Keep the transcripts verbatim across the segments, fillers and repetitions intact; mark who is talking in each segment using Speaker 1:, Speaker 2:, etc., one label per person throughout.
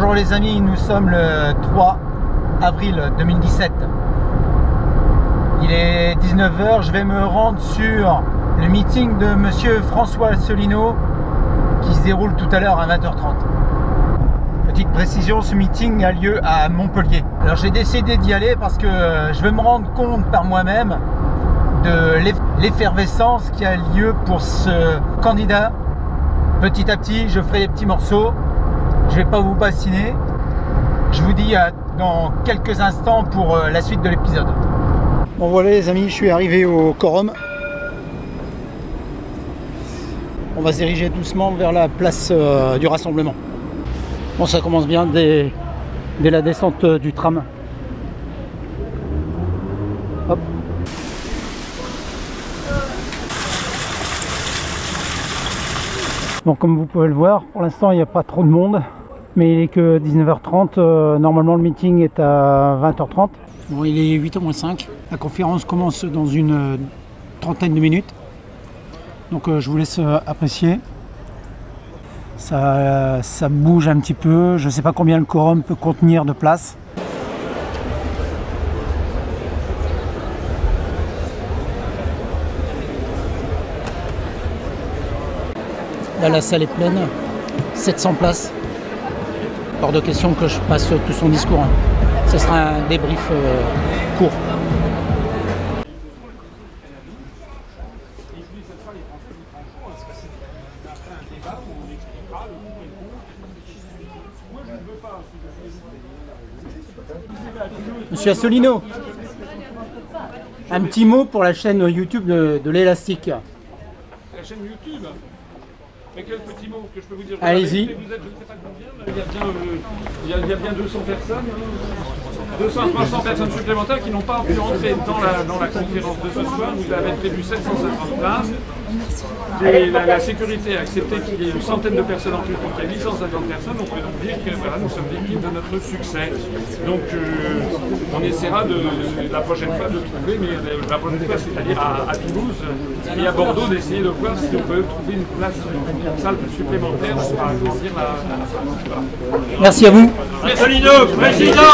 Speaker 1: Bonjour les amis, nous sommes le trois avril deux mille dix-sept. Il est dix-neuf heures, je vais me rendre sur le meeting de monsieur François Asselineau qui se déroule tout à l'heure à vingt heures trente. Petite précision, ce meeting a lieu à Montpellier. Alors j'ai décidé d'y aller parce que je vais me rendre compte par moi-même de l'effervescence qui a lieu pour ce candidat. Petit à petit, je ferai des petits morceaux. Je ne vais pas vous bassiner. Je vous dis à dans quelques instants pour la suite de l'épisode. Bon voilà les amis, je suis arrivé au quorum. On va se diriger doucement vers la place euh, du rassemblement. Bon, ça commence bien dès, dès la descente euh, du tram. Hop. Donc comme vous pouvez le voir, pour l'instant il n'y a pas trop de monde, mais il est que dix-neuf heures trente, euh, normalement le meeting est à vingt heures trente. Bon, il est huit heures moins cinq, la conférence commence dans une euh, trentaine de minutes, donc euh, je vous laisse euh, apprécier. Ça, euh, ça bouge un petit peu, je ne sais pas combien le quorum peut contenir de place. Là, la salle est pleine, sept cents places. Hors de question que je passe tout son discours. Hein. Ce sera un débrief euh, court. Monsieur Asselineau, un petit mot pour la chaîne YouTube de, de l'Élastique.
Speaker 2: La chaîne YouTube. Mais quel petit mot que je peux vous dire?
Speaker 1: Allez-y.
Speaker 2: Vous êtes, je ne sais pas combien, il y a bien, euh, il y a, il y a bien deux cents personnes, deux cents à trois cents personnes supplémentaires qui n'ont pas pu entrer dans la, dans la conférence de ce soir. Vous avez prévu sept cent cinquante places. Et la, la sécurité a accepté qu'il y ait une centaine de personnes en plus, donc il y a huit cent cinquante personnes. On peut donc dire que voilà, nous sommes victimes de notre succès. Donc euh, on essaiera de, de, la prochaine fois de trouver, mais la prochaine fois c'est-à-dire à, à Toulouse et à Bordeaux, d'essayer de voir si on peut trouver une place, une salle supplémentaire pour agrandir la, la salle. Voilà.
Speaker 1: Merci à vous.
Speaker 2: Asselineau, président.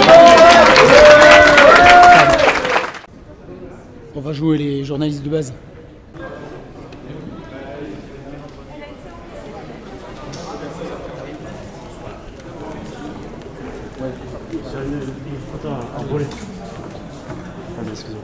Speaker 1: On va jouer les journalistes de base.
Speaker 3: Attends, un volet. Ah, excusez-moi.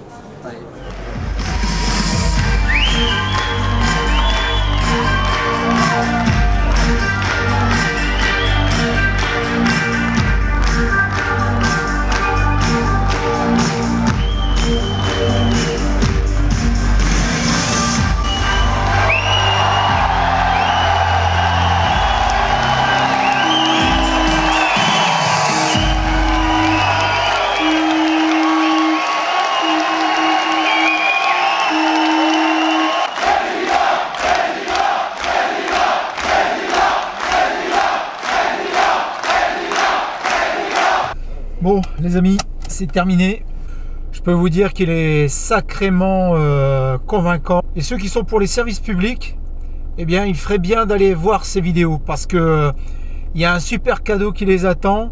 Speaker 1: Bon les amis, c'est terminé. Je peux vous dire qu'il est sacrément euh, convaincant. Et ceux qui sont pour les services publics, eh bien il ferait bien d'aller voir ces vidéos parce que euh, il y a un super cadeau qui les attend.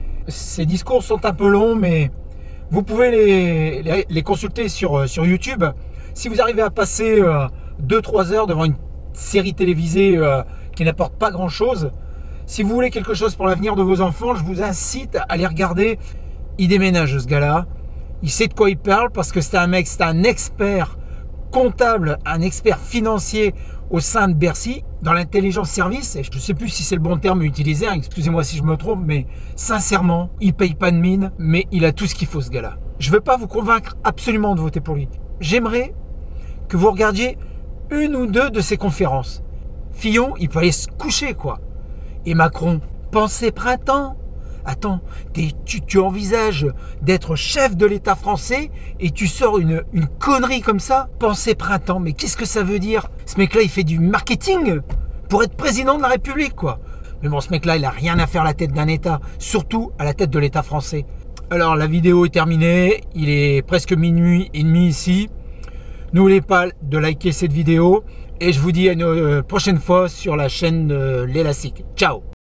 Speaker 1: Ces discours sont un peu longs, mais vous pouvez les, les, les consulter sur, euh, sur YouTube. Si vous arrivez à passer euh, deux trois heures devant une série télévisée euh, qui n'apporte pas grand chose, si vous voulez quelque chose pour l'avenir de vos enfants, je vous incite à les regarder. Il déménage ce gars-là. Il sait de quoi il parle parce que c'est un mec, c'est un expert comptable, un expert financier au sein de Bercy, dans l'intelligence service. Et je ne sais plus si c'est le bon terme utilisé, hein, excusez-moi si je me trompe, mais sincèrement, il ne paye pas de mine, mais il a tout ce qu'il faut ce gars-là. Je ne veux pas vous convaincre absolument de voter pour lui. J'aimerais que vous regardiez une ou deux de ses conférences. Fillon, il peut aller se coucher quoi. Et Macron, pensée printemps. Attends, tu, tu envisages d'être chef de l'État français et tu sors une, une connerie comme ça, pensée printemps. Mais qu'est-ce que ça veut dire? Ce mec-là, il fait du marketing pour être président de la République, quoi. Mais bon, ce mec-là, il n'a rien à faire à la tête d'un État, surtout à la tête de l'État français. Alors, la vidéo est terminée. Il est presque minuit et demi ici. N'oubliez pas de liker cette vidéo. Et je vous dis à une prochaine fois sur la chaîne de l'Élastique. Ciao!